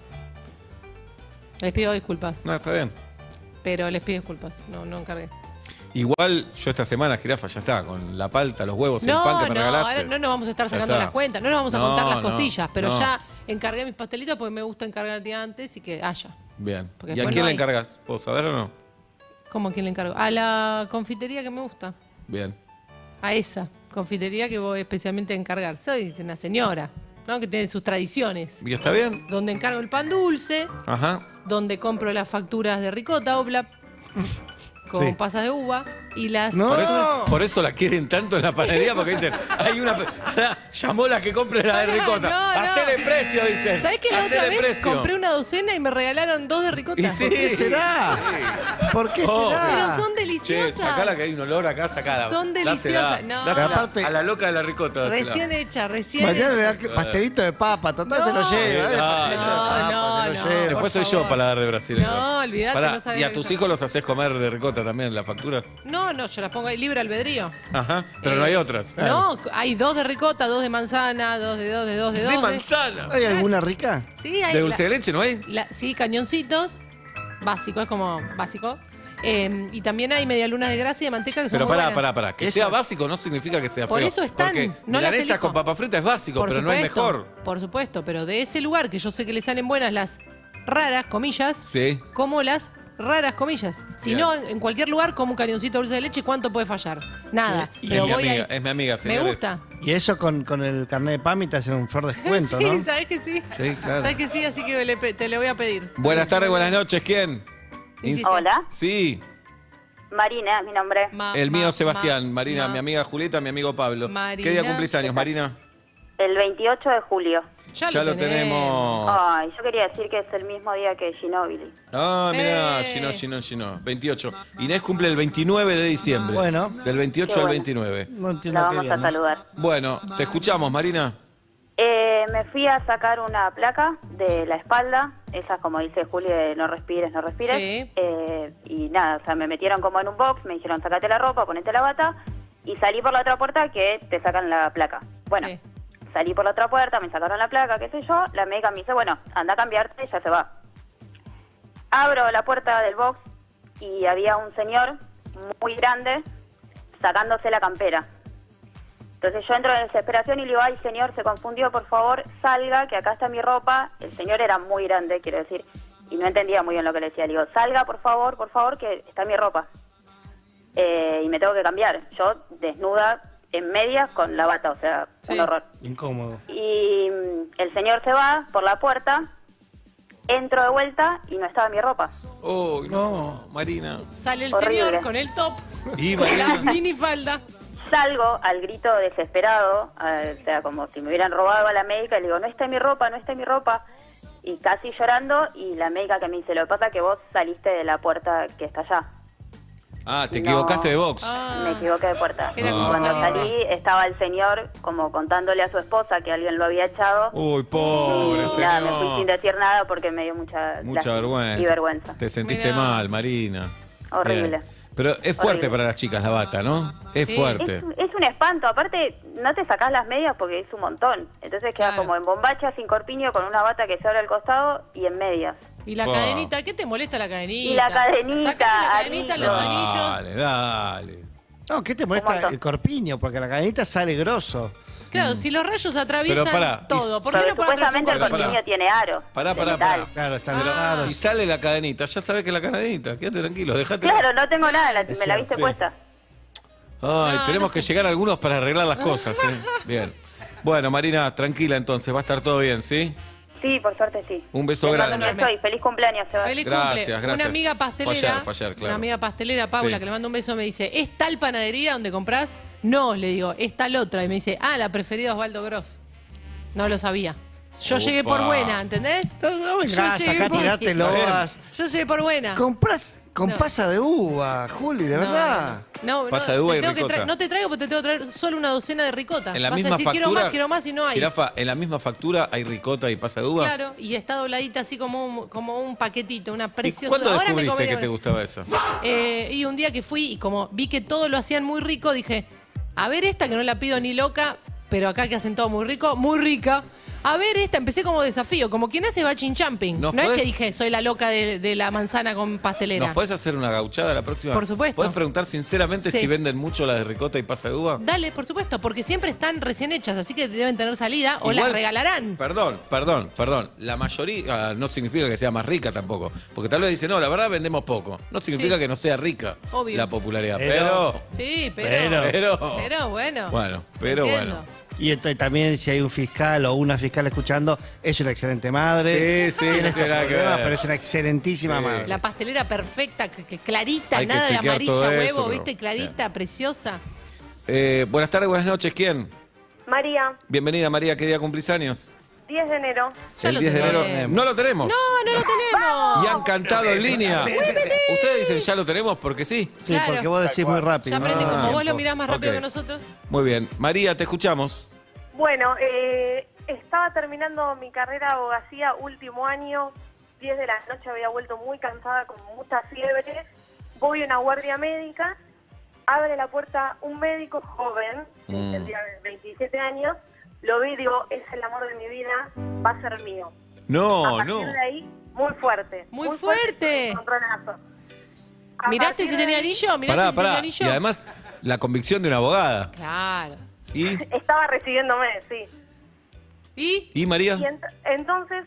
Les pido disculpas. No, está bien. Pero les pido disculpas. No encargué. Igual yo esta semana, jirafa, ya está, con la palta, los huevos, el pan que me regalaste. Ahora no nos vamos a estar Ya sacando está. las cuentas, no nos vamos a No, contar las no, costillas, pero no. ya encargué mis pastelitos porque me gusta encargar el día antes y que haya. Bien. Porque ¿Y a después quién no le hay. encargas? ¿Puedo saber o no? ¿Cómo a quién le encargo? A la confitería que me gusta. Bien. A esa confitería que voy especialmente a encargar. Soy una señora, ¿no? Que tiene sus tradiciones. ¿Y está bien? Donde encargo el pan dulce, Ajá. donde compro las facturas de ricota, obla, con Sí. pasas de uva y las... Por eso la quieren tanto en la panadería, porque dicen, hay una... Llamó la que compre la de ricota. No. Hacele precio, dicen. ¿Sabés que la otra Hacele vez precio. compré una docena y me regalaron 2 de ricota? Y sí. ¿Por qué será? ¿Por qué será? Pero son deliciosas. Che, sacala que hay un olor acá, sacala. Son Dásela. deliciosas. No. Dásela Aparte- a la loca de la ricota. dásela. Recién hecha, recién Mañana le hecha. da pastelito de papa, total se lo No. lleva. Dale, No, pastelito de papa, no, se lo no. lleva. Después soy por yo favor. paladar de Brasil. No, olvidate, Pará, no sabés ¿y a lo que tus son. hijos los haces comer de ricota también, las facturas? No, yo las pongo ahí libre albedrío. Ajá, pero no hay otras. No, hay 2 de ricota, 2 de manzana, 2 de 2 de 2 de 2. De manzana. ¿Hay alguna rica? Sí, hay. ¿De dulce de leche no hay? Sí, cañoncitos. Básico, es como básico. Y también hay medialunas de grasa y de manteca que son Pero muy pará, buenas. pará. Que Esas- sea básico no significa que sea Por feo. eso están, Porque no las milanesas elijo. con papa frita es básico, Por pero no hay supuesto, mejor. Por supuesto, pero de ese lugar que yo sé que le salen buenas las raras, comillas, Sí. como las raras, comillas. Si Bien. no, en cualquier lugar como un cañoncito de dulce de leche, ¿cuánto puede fallar? Nada. Sí, y Pero es, mi voy amiga, ahí. es mi amiga, Me señores. gusta. Y eso con el carnet de PAMI te hacen un flor descuento, Sí, ¿no? ¿sabes que sí? Sí, claro. ¿Sabes que sí? Así que te le voy a pedir. Buenas tardes, buenas noches. ¿Quién? Sí, sí. Hola, Sí, Marina, mi nombre. el mío Sebastián. Marina, ma. mi amiga Julieta, mi amigo Pablo. Marina. ¿Qué día cumplís años, Marina? El 28 de julio. Ya lo tenemos. Ay, yo quería decir que es el mismo día que Ginóbili. Ah, mirá, Gino. 28. Inés cumple el 29 de diciembre. Bueno. Del 28 Qué al bueno. 29. No entiendo La qué vamos a bien, ¿no? saludar. Bueno, te escuchamos, Marina. Me fui a sacar una placa de la espalda, esas como dice Juli de no respires, no respires. Sí. Y nada, o sea, me metieron como en un box, me dijeron sacate la ropa, ponete la bata y salí por la otra puerta que te sacan la placa. Bueno, Sí. salí por la otra puerta, me sacaron la placa, qué sé yo, la médica me dice, bueno, anda a cambiarte y ya se va. Abro la puerta del box y había un señor muy grande sacándose la campera. Entonces yo entro en desesperación y le digo, ay señor, se confundió, por favor, salga, que acá está mi ropa. El señor era muy grande, quiero decir, y no entendía muy bien lo que le decía. Le digo, salga, por favor, que está mi ropa. Y me tengo que cambiar. Yo desnuda, en medias, con la bata, o sea, un horror. Incómodo. Y el señor se va por la puerta, entro de vuelta y no estaba mi ropa. Oh, no, Marina. Sale el Horrible. señor con el top, Y la Marina. minifalda. Salgo al grito desesperado, o sea, como si me hubieran robado a la médica, y le digo, no está mi ropa, no está mi ropa. Y casi llorando, y la médica que me dice, lo que pasa es que vos saliste de la puerta que está allá. Ah, te No. equivocaste de box. Me equivoqué de puerta. Era Y como cuando salir. salí, estaba el señor como contándole a su esposa que alguien lo había echado. Uy, pobre Y nada, me fui sin señor. decir nada porque me dio mucha lástima vergüenza. y vergüenza. Te sentiste Mirá. mal, Marina. Horrible. Bien. Pero es fuerte Horrible. para las chicas la bata, ¿no? Es Sí. fuerte. Es un espanto, aparte no te sacás las medias porque es un montón. Entonces queda Claro. como en bombacha, sin corpiño, con una bata que se abre al costado y en medias. Y la Pa. cadenita, ¿qué te molesta la cadenita? Y la cadenita, Sacate la cadenita, los anillos. Dale, dale. No, ¿qué te Un molesta montón. el corpiño? Porque la cadenita sale grosso. Claro, si los rayos atraviesan Pero pará, todo, ¿por Pero qué no poner supuestamente el Pará, corpiño pará. tiene aro. Pará. Claro, están drogados. Si sale la cadenita, ya sabes que es la cadenita. Quédate tranquilo, dejate. Claro, no tengo nada, me la cierto. viste Sí. puesta. Ay, No, tenemos no que sé. llegar a algunos para arreglar las cosas, ¿eh? Bien. Bueno, Marina, tranquila entonces, va a estar todo bien, ¿sí? Sí, por suerte sí. Un beso Te grande. mando un beso y feliz cumpleaños, Seba. Feliz Gracias, cumple. gracias. Una amiga pastelera, Fue ayer, claro. una amiga pastelera, Paula, Sí. que le mando un beso, me dice, ¿es tal panadería donde compras? No, le digo, es tal otra. Y me dice, la preferida es Osvaldo Gross. No lo sabía. Yo llegué por Opa. buena, ¿entendés? No vengas Yo llegué acá a por- tirarte loas. Yo llegué por buena. Comprás con No. pasa de uva, Juli, de verdad. No, Pasa de uva te y tengo que ricota. no te traigo porque te tengo que traer solo una docena de ricota. En la Vas misma a decir, factura. quiero más y no hay. Jirafa, en la misma factura hay ricota y pasa de uva. Claro, y está dobladita así como un paquetito, una ¿Y preciosa. cuándo Ahora me descubriste comería que una. te gustaba eso? Y un día que fui y como vi que todo lo hacían muy rico, dije, a ver esta que no la pido ni loca, pero acá que hacen todo muy rico, muy rica. A ver esta, empecé como desafío, como quien hace batching jumping. No ¿Nos es podés- que dije, soy la loca de la manzana con pastelera. ¿Nos podés hacer una gauchada la próxima? Por supuesto. ¿Podés preguntar sinceramente Sí. si venden mucho las de ricota y pasa de uva? Dale, por supuesto, porque siempre están recién hechas, así que deben tener salida o Igual- las regalarán. Perdón. La mayoría no significa que sea más rica tampoco. Porque tal vez dice, no, la verdad vendemos poco. No significa Sí. que no sea rica Obvio. la popularidad. Pero- Sí, Pero- pero bueno. Bueno, pero Entiendo. bueno. Y entonces también si hay un fiscal o una fiscal escuchando, es una excelente madre. Sí, Tiene no estos tiene nada que problemas, ver. pero es una excelentísima Sí. madre. La pastelera perfecta, que clarita, Hay que nada de chequear amarilla, todo eso, huevo, pero- ¿viste? Clarita, preciosa. Buenas tardes, buenas noches. ¿Quién? María, Bienvenida, María. ¿Qué día cumplís años? 10 de enero. Ya El lo 10 de enero. tenemos. No lo tenemos. No lo tenemos. Y han cantado en línea. Ustedes dicen ya lo tenemos porque sí. Sí, Claro. porque vos decís muy rápido. Ya aprendí, ¿no? como vos lo mirás más rápido Ok. que nosotros. Muy bien. María, te escuchamos. Bueno, estaba terminando mi carrera de abogacía, último año, 10 de la noche, había vuelto muy cansada, con mucha fiebre. Voy a una guardia médica, abre la puerta un médico joven, tendría 27 años, lo vi y digo, es el amor de mi vida, va a ser mío. No, a partir no. de ahí, muy fuerte. Muy fuerte. un encontronazo. A ¿Miraste partir si de tenía ahí, anillo? ¿Miraste Pará, si tenía pará. anillo? Y además, la convicción de una abogada. Claro. ¿Y? Estaba recibiéndome, sí. ¿Y María? Y entonces,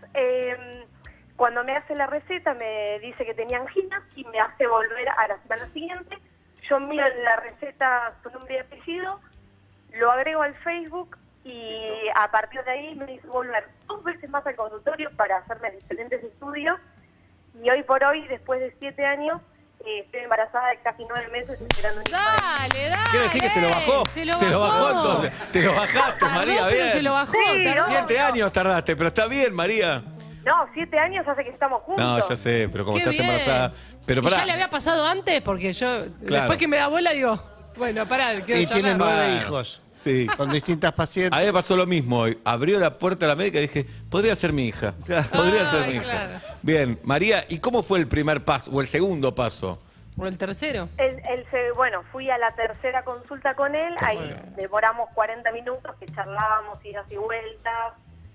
cuando me hace la receta, me dice que tenía angina y me hace volver a la semana siguiente. Yo miro en la receta su nombre y apellido, lo agrego al Facebook y a partir de ahí me dice volver 2 veces más al consultorio para hacerme diferentes estudios. Y hoy por hoy, después de 7 años, estoy embarazada de casi 9 meses esperando un hijo. Dale. Quiere decir que se lo bajó. Se lo bajó entonces. Te lo bajaste, Tardó, María, pero bien. se lo bajó. Sí, tardó. 7 años tardaste, pero está bien, María. No, 7 años hace que estamos juntos. No, ya sé, pero como Qué estás bien. embarazada. Pero ¿Y pará. ya le había pasado antes? Porque yo, Claro. después que me da bola, digo, bueno, pará, quiero Y tiene charlar. 9 Bueno. hijos. Sí. Con distintas pacientes. A mí me pasó lo mismo hoy. Abrió la puerta a la médica y dije, podría ser mi hija. Podría ser Ay, mi hija. claro. Bien, María, ¿y cómo fue el primer paso o el segundo paso? ¿O el tercero? Bueno, fui a la tercera consulta con él, ahí demoramos 40 minutos que charlábamos, idas y vueltas,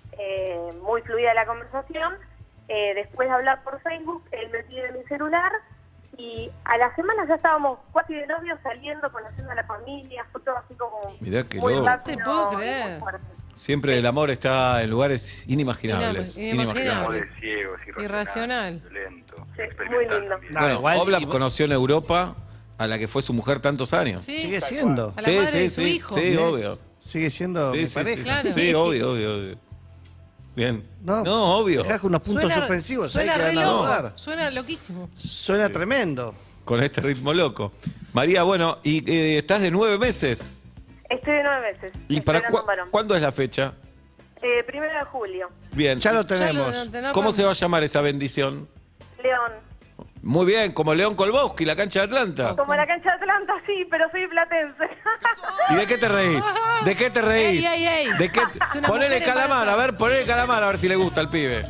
muy fluida la conversación. Después de hablar por Facebook, él me pide mi celular y a la semana ya estábamos cuatro de novios saliendo, conociendo a la familia, fue todo así como Mirá qué muy loco. rápido Te puedo y creer. muy fuerte. Siempre el amor está en lugares inimaginables. Inimaginable. ciegos, irracional. violento, Sí, muy lindo. Bueno, igual- Oblap y vos- conoció en Europa a la que fue su mujer tantos años. Sí. Sigue siendo. A la madre de su hijo. Sí, ¿Ves? obvio. Sigue siendo Sí, mi sí, pareja. sí, Claro. sí, obvio. Bien. No, obvio. Dejás con unos puntos suspensivos ahí suena que re dan a loco, dudar. suena loquísimo. Suena tremendo. Con este ritmo loco. María, bueno, y estás de 9 meses. Estoy de 9 meses. ¿Y para esperando un varón. cuándo es la fecha? 1 de julio. Bien. Ya lo Ya tenemos. lo tenemos. ¿Cómo se va a llamar esa bendición? León. Muy bien, como León Kolbowski, la cancha de Atlanta. Como la cancha de Atlanta, sí, pero soy platense. ¿Y de qué te reís? ¿De qué te reís? Ey, ey, ey. ¿De qué? Es una Ponele mujer calamar, embarazada. a ver, ponele calamar a ver si le gusta al pibe.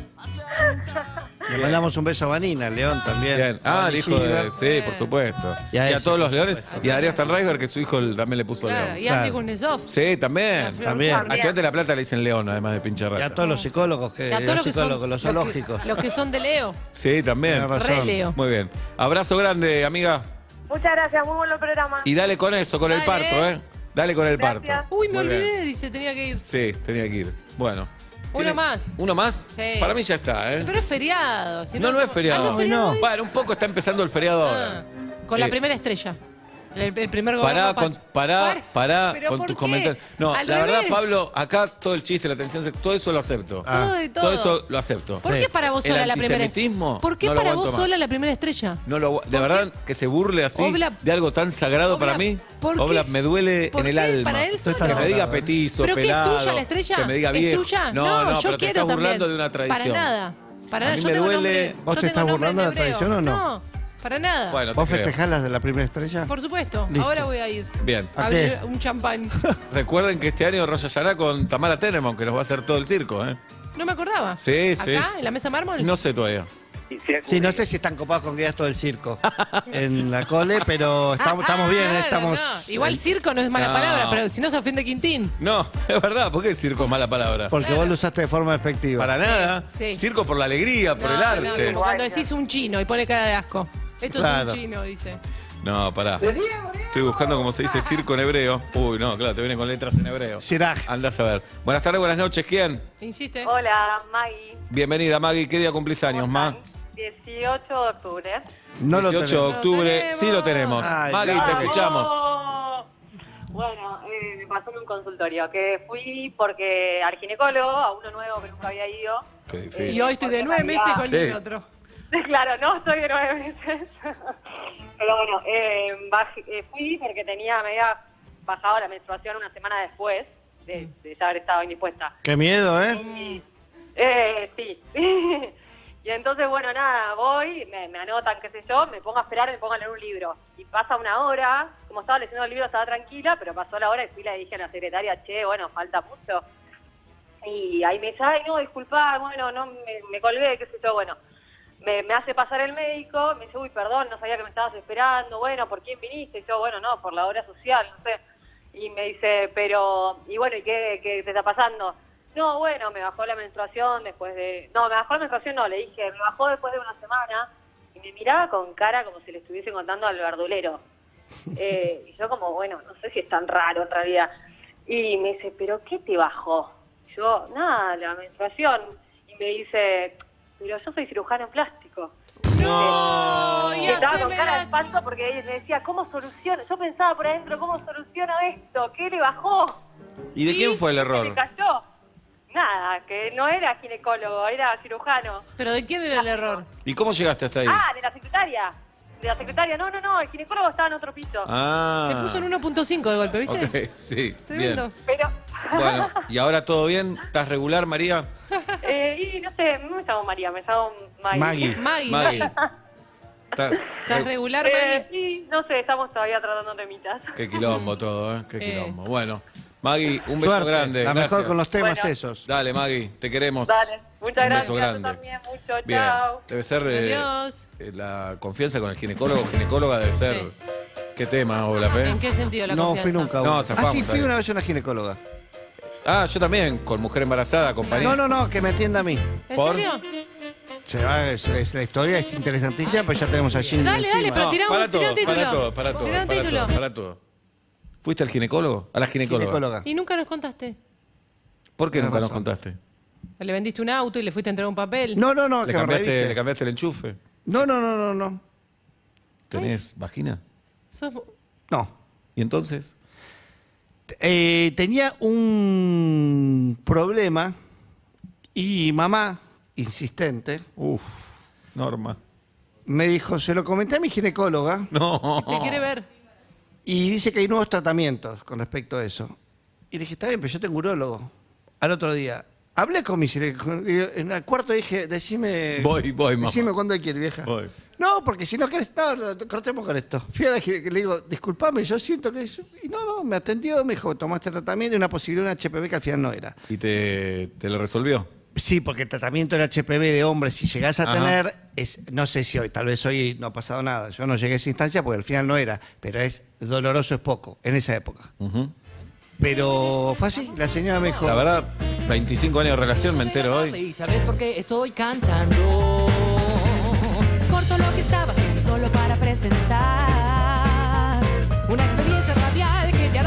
Le mandamos un beso a Vanina, León también. Bien. Ah, el hijo de. Silver. Sí, por supuesto. Y a Y a ese, todos los por leones. supuesto. Y a Darío Stanraiver, que su hijo también le puso Claro, León. y Andy Claro. Kuznetsov. Sí, también. También. A Estudiantes de La Plata le dicen León, además de pinche Y rata. a todos los psicólogos, Y a todos los que son los zoológicos. los que son de Leo. Sí, también. Tenés razón. Re Leo. Muy bien. Abrazo grande, amiga. Muchas gracias, muy buen programa. Y dale con eso, con el Dale. parto, ¿eh? Dale con el Gracias. parto. Uy, me Muy bien. olvidé, dice, tenía que ir. Sí, tenía que ir. Bueno. Uno más. ¿Uno más? Sí. Para mí ya está, ¿eh? Pero es feriado. Si No, no es feriado. Ah, ¿no es feriado hoy? Bueno, un poco está empezando el feriado ahora. Con la Eh, primera estrella. El primer Pará gobierno. pará ¿Pero con por tus qué? comentarios. No, Al la verdad, revés. Pablo, acá todo el chiste, la atención, todo eso lo acepto. Todo y todo. Todo eso lo acepto. ¿Por qué para vos El sola la primera antisemitismo ¿Por qué no lo para aguanto vos más. sola la primera estrella? No lo, de verdad, que se burle así Oblap. de algo tan sagrado para mí. ¿por qué? Oblap, me duele ¿Por en el qué? alma. Para él solo. Que me diga petizo, ¿Pero qué es pelado. tuya la estrella? Que me diga ¿Es viejo. tuya? No, yo pero te quiero estás burlando también. de una tradición. Para nada. Para A nada. mí Yo me tengo duele- nombre. ¿Vos yo te tengo estás nombre burlando en de la hebreo. tradición o no? No, para nada. Bueno, te ¿Vos creo. festejás las de la primera estrella? Por supuesto. Listo. Ahora voy a ir. Bien. ¿A Abrir qué? un champán. Recuerden que este año Rosh Hashanah con Tamara Tenenbaum, que nos va a hacer todo el circo, ¿eh? No me acordaba. Sí, sí. ¿Acá? ¿En la mesa mármol? No sé todavía. Sí, no sé si están copados con que hagas todo el circo en la cole, pero estamos bien, Claro, estamos... no. Igual circo no es mala No. palabra, pero si no se ofende Quintín. No, es verdad, ¿por qué circo es mala palabra? Porque vos lo usaste de forma despectiva. Para nada. sí. Circo por la alegría, por No, el no, arte. como cuando decís un chino y pone cara de asco. Esto Claro. es un chino, dice. No, pará. Estoy buscando cómo se dice circo en hebreo. Uy, no, claro, te viene con letras en hebreo. Siraj. Andás a ver. Buenas tardes, buenas noches. ¿Quién? Insiste. Hola, Maggie. Bienvenida, Maggie. ¿Qué día cumplís años, Ma? 18 de octubre. No lo 18 de tenemos. octubre. Sí lo tenemos. Ay, Maggie, te ay. escuchamos. Bueno, me pasó en un consultorio que fui porque al ginecólogo, a uno nuevo que nunca había ido. Qué difícil. Y hoy estoy de Porque 9 meses con Sí. el otro. Claro, no estoy de 9 meses. Pero bueno, fui porque me había bajado la menstruación una semana después de ya haber estado indispuesta. Qué miedo, ¿eh? Sí. Y entonces, bueno, nada, voy, me anotan, qué sé yo, me pongo a esperar, me pongo a leer un libro. Y pasa una hora, como estaba leyendo el libro estaba tranquila, pero pasó la hora y fui y le dije a la secretaria, che, bueno, falta mucho. Y ahí me dice, ay, no, disculpá, bueno, no, me colgué, qué sé yo, bueno. Me hace pasar el médico, me dice, uy, perdón, no sabía que me estabas esperando, bueno, ¿por quién viniste? Y yo, bueno, no, por la obra social, no sé. Y me dice, pero, y bueno, ¿y qué te está pasando? No, bueno, me bajó la menstruación después de... No, me bajó la menstruación, no, le dije, me bajó después de una semana y me miraba con cara como si le estuviese contando al verdulero. Y yo como, bueno, no sé si es tan raro en realidad. Y me dice, ¿pero qué te bajó? Yo, nada, la menstruación. Y me dice, pero yo soy cirujano plástico. No. Y Estaba con haceme cara la- de espanto porque me decía, ¿cómo soluciono? Yo pensaba por adentro, ¿cómo soluciono esto? ¿Qué le bajó? ¿Y de quién fue el Se error? me cayó. Nada, que no era ginecólogo, era cirujano. ¿Pero de quién era el error? ¿Y cómo llegaste hasta ahí? Ah, de la secretaria. De la secretaria, no, el ginecólogo estaba en otro piso. Ah. Se puso en 1.5 de golpe, ¿viste? Ok, sí, Tremendo. bien. Pero, Bueno, ¿y ahora todo bien? ¿Estás regular, María? y no sé, no me llamo María, me llamo Maggie. Maggie. Maggie. ¿Estás regular, Maggie? Sí, no sé, estamos todavía tratando temitas. Qué quilombo todo, ¿eh? Qué quilombo. Bueno, Maggie, un beso Suerte. grande. La mejor gracias. con los temas Bueno. esos. Dale, Maggie, te queremos. Dale, muchas Un gracias. beso grande. Tú también, mucho, Bien, chao. debe ser Adiós. la confianza con el ginecólogo, ginecóloga debe ser. Sí. ¿Qué tema, Olaf? ¿En qué sentido la No confianza? fui nunca. No, Ah, zafamos sí, fui ahí. una vez a una ginecóloga. Ah, yo también, con mujer embarazada, compañía. No, que me atienda a mí. ¿En ¿Por? serio? Se va, es la historia es interesantísima, pero ya tenemos allí Dale, pero tirá para un todo, título. para todo. Tirá un título. Para todo. ¿Fuiste al ginecólogo? A la ginecóloga. ginecóloga. Y nunca nos contaste. ¿Por qué Tienes nunca nos razón. contaste? Le vendiste un auto y le fuiste a entregar un papel. No, ¿Le que me cambiaste, revise. ¿Le cambiaste el enchufe? No. ¿Tenés vagina? Sos- No. ¿Y entonces? Tenía un problema y mamá, insistente, Norma. me dijo, se lo comenté a mi ginecóloga No. Te quiere ver. y dice que hay nuevos tratamientos con respecto a eso. Y le dije, está bien, pero yo tengo urólogo. Al otro día, hablé con mi ginecólogo. En el cuarto dije, decime... Voy, mamá. Decime cuándo quiere, vieja. Voy. No, porque si no querés... No, cortemos con esto. Fui a la ginecóloga, le digo, disculpame, yo siento que es... Y no, me atendió, me dijo, tomaste tratamiento y una posibilidad de un HPV que al final no era. ¿Y te lo resolvió? Sí, porque el tratamiento del HPV de hombres, si llegás a Ajá. tener, no sé si hoy, tal vez hoy no ha pasado nada. Yo no llegué a esa instancia porque al final no era, pero es doloroso, es poco, en esa época. Ujú. Pero fue así, la señora me dijo... La verdad, 25 años de relación, me entero hoy. ¿Y sabes por qué estoy cantando? Corto lo que estaba haciendo solo para presentar